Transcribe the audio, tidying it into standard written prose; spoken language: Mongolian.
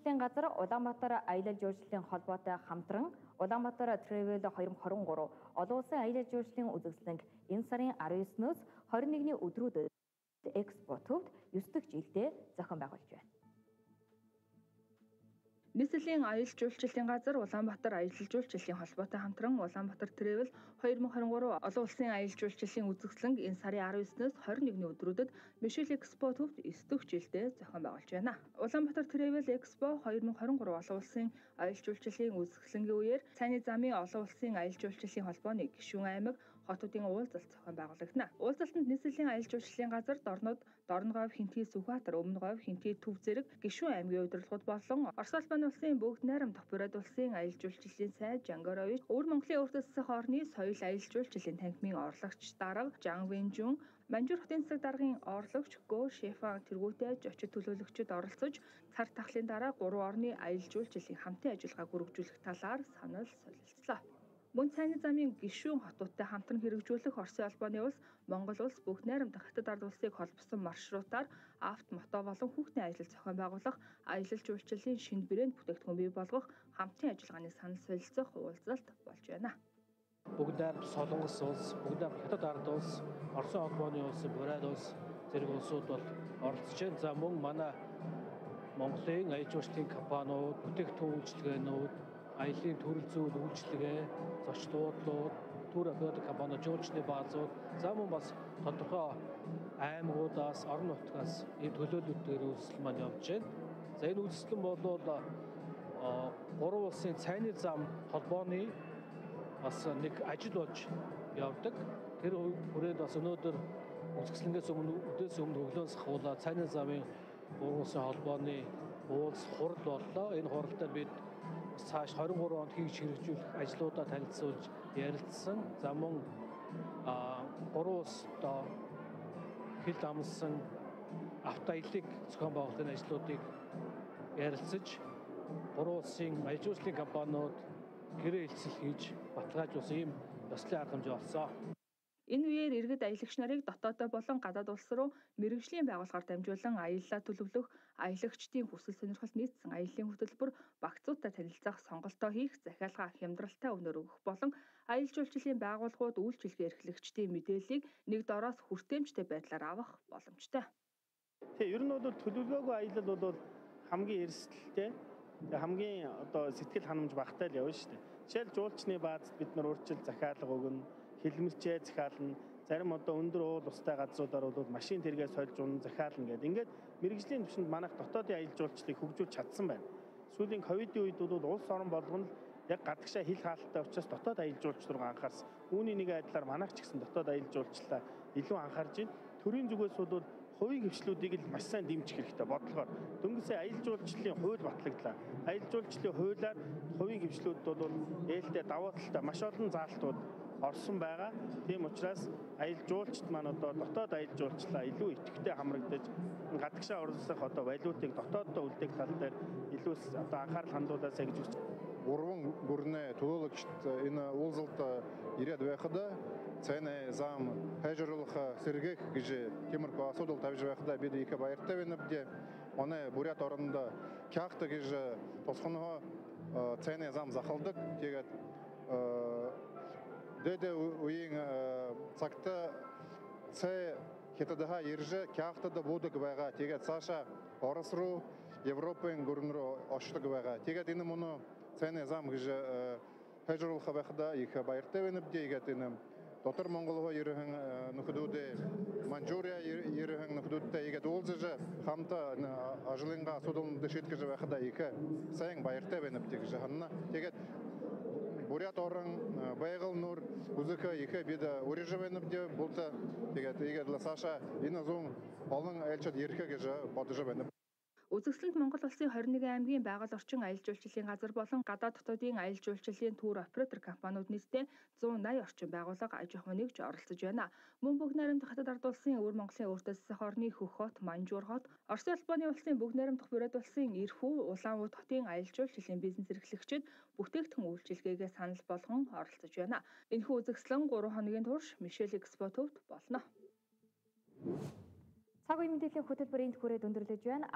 жуулчлалын газар Улаанбаатар аялал жуулчлалын холбоотой хамтран Улаанбаатар Travel 2023 олон улсын аялал жуулчлалын үзэсгэлэнг энэ сарын 19-ноос 21-ний өдрүүдэд Экспо төвд 9 дахь жилдээ зохион байгуулж байна. Нийслэлийн аялал жуулчлалын газар Улаанбаатар аялал жуулчлалын холбоотой хамтран Улаанбаатар Travel 2023 олон улсын аялал жуулчлалын үзэсгэлэнг энэ сарын 19-ноос 21-ний өдрүүдэд Мишель Экспо төвд 9 дахь жилдээ зохион байгуулж байна. Улаанбаатар Travel Expo 2023 олон улсын аялал жуулчлалын үзэсгэлэнгийн үеэр цайны замын олон улсын аялал жуулчлалын холбооны Гишүүн аймаг хотуудын уулзалт зохион байгуулагдана. Уулзалтанд нийслэлийн аялал жуулчлалын газар Дорнод, Дорноговь, Хинтий, Сүхбаатар, Өмнөговь, Хинтий, Төв зэрэг Гишүүн аймгийн удирдлагууд болон Орос улбаны улсын бүгд найрамдах Бурайд улсын аялал жуулчлалын сайд Жангорович, Өвөр Монголын урт эсэх орны соёл аялал жуулчлалын танхимын орлогч дарга Жан Вэнжүн, Манжуур хотын засаг даргын орлогч Го Шефан тэргүүтэй зочид төлөөлөгчид оролцож цар тахлын дараа 3 орны аялал жуулчлалын хамтын ажиллагааг үргэлжлүүлэх талаар санал солилцлоо. Мөн цайны замын Гишүүн хотуудтай хамтран хэрэгжүүлэх Оросын улбаны улс, Монгол улс бүгд найрамдах Хятад ард улсыг холбосон маршрутаар авто, мото болон хүүхдийн аялал зохион байгуулах, аялал жуулчлалын шинэ брэнд бүтээгдэхүүн бий болгох хамтын ажиллагааны санал солилцох уулзалт болж байна. Бүгд найрамдах Солонгос улс, бүгд найрамдах Хятад ард улс, Оросын улбаны улс, Бурайд улс зэрэг улсууд бол оролцож байна. За мөн манай Монголын аялал жуулчлалын компаниуд, бүтээгдэхүүн үйлчилгээнүүд, аялын төрөл зүйл үйлчилгээ, зочид буудлууд, тур оператор компани, жуулчны баазууд, за мөн бас тодорхой аймагуудаас, орон нутгаас энэ төлөөлөлтөөр үйлчлэл маань явж байна. За энэ үйлчлэл бол гурван улсын цайны зам холбооны бас нэг ажил болж явдаг. Тэр хүрээнд бас өнөөдөр үзэсгэлэнгээс өмнө өглөөс хавуулаад цайны замын гурван улсын холбооны уулз хурал боллоо. Энэ хуралдаар бид цааш 23 онд хийж хэрэгжүүлэх ажлуудаа танилцуулж ярилцсан. За мөн гурван улстай хил амлсан автоаяллыг зохион байгуулалтын ажлуудыг ярилцаж гурван улсын аялал жуулчлалын компаниуд гэрээ хэлцэл хийж баталгаажуулсан ийм ёслолын арга хэмжээ болсон. Энэ үеэр иргэд аялагч нарыг дотоодоо болон гадаад улс руу мэргэжлийн байгууллагаар дамжуулан аяллаа төлөвлөх, аялагчдын хүсэл сонирхолд нийцсэн аяллаа хөтөлбөр багцуудтай танилцах, сонголтоо хийх, захиалга хямдралтай өнөр өгөх болон аялал жуулчлалын байгууллагууд үйлчилгээ эрхлэгчдийн мэдээллийг нэг дороос хүртээмжтэй байдлаар авах боломжтой. Тэгээ ер нь бол төлөвлөгөөгүй аялал бол хамгийн эрсдэлтэй, хамгийн сэтгэл ханамж багтай л явна шүү дээ. Жишээл жуулчны баазд бид нар урьдчилан захиалга өгнө, хэлмэлчээ захиална, зарим өндөр уул устай газруудаар бол машин тэргээ сольж унан захиална гэдэг. Ингээд мэргэжлийн түвшинд манайх дотоодын аялал жуулчлалыг хөгжүүлж чадсан байна. Сүүлийн ковидын үед бол улс орон болгоно яг гадагшаа хил хаалттай учраас дотоод аялал жуулчлал руу анхаарсан. Үүний нэг айдлаар манайх ч гэсэн дотоод аялал жуулчлалаа илүү анхаарж байна. Төрийн зүгээс бол хувийн хвшлүүдийг л маш сайн дэмжих хэрэгтэй бодлогоор. Дөнгөсөө аялал жуулчлалын хууль батлагдлаа. Аялал жуулчлалын хуулиар хувийн хвшлүүд бол ээлтэй давуу талтай маш олон заалтууд орсон байгаа. Тийм учраас аялал жуулчид маань дотоод аялал жуулчлалаа илүү идэвхтэй хамрагдаж гадагшаа орлох валютыг дотооддоо үлдээх тал дээр илүү анхаарал хандуулаасаа гэж үзэж. Гурван гүрний төлөөлөгчд энэ уулзалт ирээд байхад цайны зам хайжруулах сэргээх гэж тиймэрхүү асуудал тавьж байхад бид их баяртай байна бид. Оны Бурят оронд Кяхта гэж тосгоно цайны зам захалдаг. Тэгээд дэдэ үеийн цагта цай Хятадаа ирж Кяхтад буудаг байгаа. Тэгээд цаашаа Орос руу, Европын гүрэн рүү очдог байгаа. Тэгээд энэ мөн цайны зам гэж хайжруулах байхад их баяртай байна бид. Тэгээд энэ дотор Монгол ерөнхөн нөхдөд Манжуурия ерөнхөн нөхдөдтэй игээд уулзаж хамтаа ажлынгаа асуудалд шийтгэж байхад их сайн баяртай байна бид гэж ханна. Тэгээд Бурят орон байгал нур үзэх их бид үржиж байна бид болт тэгээд ласаша энэ зүүн олон айлчид ирэхэ гэж бодож байна. Үзэсгэлэнт Монгол улсын 21 аймгийн байгаль орчин аялал жуулчлалын газар болон гадаад дотоодын аялал жуулчлалын тур оператор компаниуд нийтдээ 180 орчим байгууллага аж ахуйн нэгж оролцож байна. Мөн бүгд найрамдах Хятад ард улсын Өвөр Монголын урт эсэх орны Хөх хот, Манжуур хот, Оросын улбаны улсын бүгд найрамдах Бурайд улсын Ирхүү, Улаанбаатар хотын аялал жуулчлалын бизнес эрхлэгчид бүтээгдэхүүн үйлчилгээгээ санал болгон оролцож байна. Энэхүү үзэсгэлэн 3 хоногийн турш Мишель Экспо төвд болно. Цаг үеийн мэдээллийн хөтөлбөр энд хүрээд өндөрлөж байна.